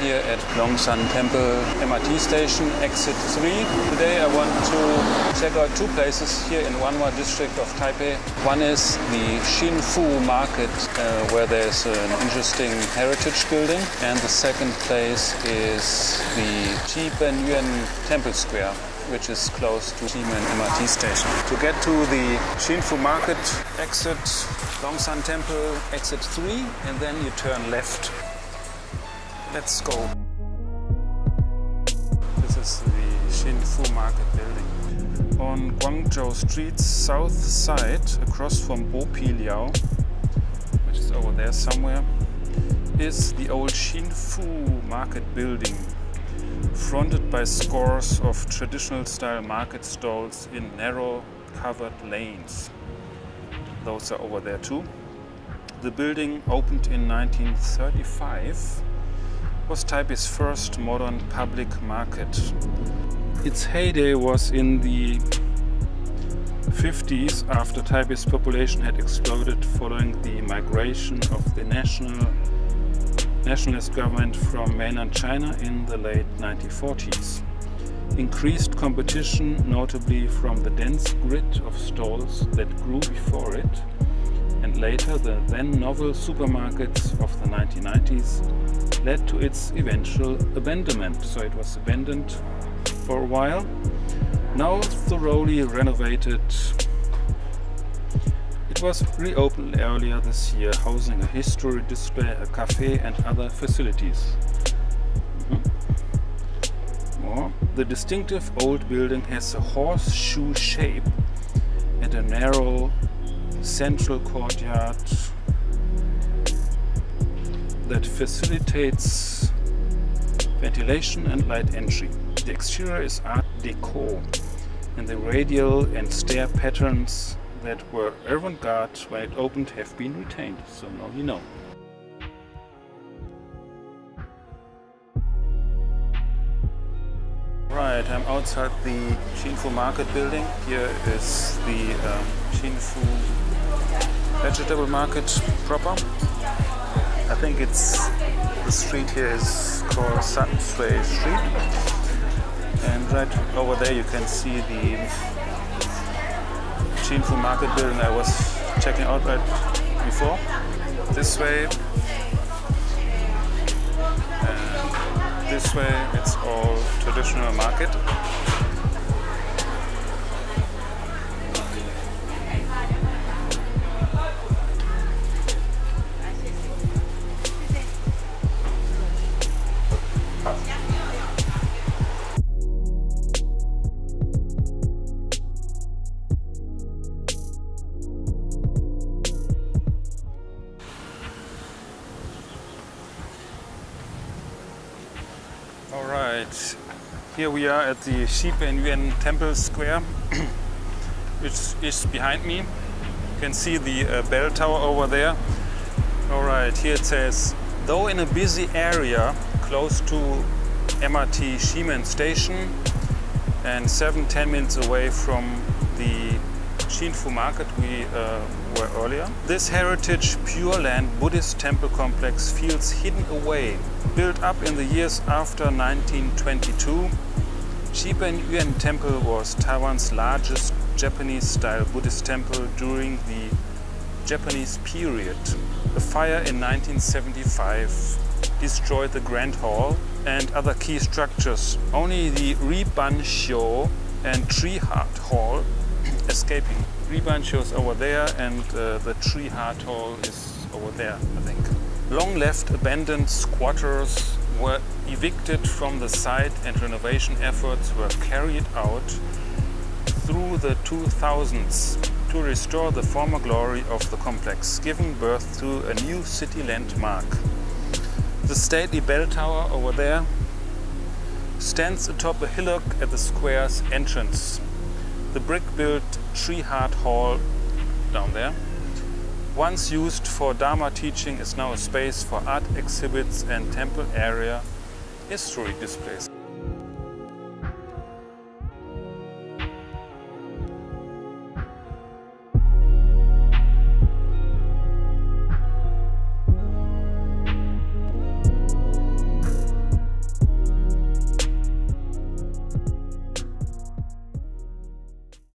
here at Longshan Temple MRT station, exit 3. Today I want to check out two places here in Wanhua district of Taipei. One is the Xinfu Market, where there's an interesting heritage building. And the second place is the Qibenyuan Temple Square, which is close to Ximen MRT station. To get to the Xinfu Market, exit Longshan Temple, exit 3, and then you turn left. Let's go. This is the Xinfu Market building. On Guangzhou Street's south side, across from Bopi Liao, which is over there somewhere, is the old Xinfu Market building, fronted by scores of traditional style market stalls in narrow covered lanes. Those are over there too. The building, opened in 1935, was Taipei's first modern public market. Its heyday was in the 50s, after Taipei's population had exploded following the migration of the nationalist government from mainland China in the late 1940s. Increased competition, notably from the dense grid of stalls that grew before it, and later the then novel supermarkets of the 1990s, led to its eventual abandonment. So it was abandoned for a while, now thoroughly renovated. It was reopened earlier this year, housing a history display, a cafe and other facilities. The distinctive old building has a horseshoe shape and a narrow central courtyard that facilitates ventilation and light entry. The exterior is Art Deco, and the radial and stair patterns that were avant-garde when it opened have been retained, so now you know. Right, I'm outside the Xinfu Market building. Here is the Xinfu vegetable market proper. I think the street here is called Sansui Street. And right over there you can see the Xinfu Market building I was checking out right before. This way and this way it's all traditional market. Alright, here we are at the Qibenyuan Temple Square, which is behind me. You can see the bell tower over there. Alright, here it says, though in a busy area close to MRT Ximen station and 7–10 minutes away from the Xinfu Market we were earlier, this heritage Pure Land Buddhist temple complex feels hidden away. Built up in the years after 1922, Qibenyuan Temple was Taiwan's largest Japanese-style Buddhist temple during the Japanese period. A fire in 1975 destroyed the Grand Hall and other key structures. Only the Ribanshyo and Tree Heart Hall escaping. Ribanshyo is over there and the Tree Heart Hall is over there, I think. Long left abandoned squatters were evicted from the site and renovation efforts were carried out through the 2000s to restore the former glory of the complex, giving birth to a new city landmark. The stately bell tower over there stands atop a hillock at the square's entrance. The brick-built Tree Heart Hall down there, once used for Dharma teaching, is now a space for art exhibits and temple area history displays.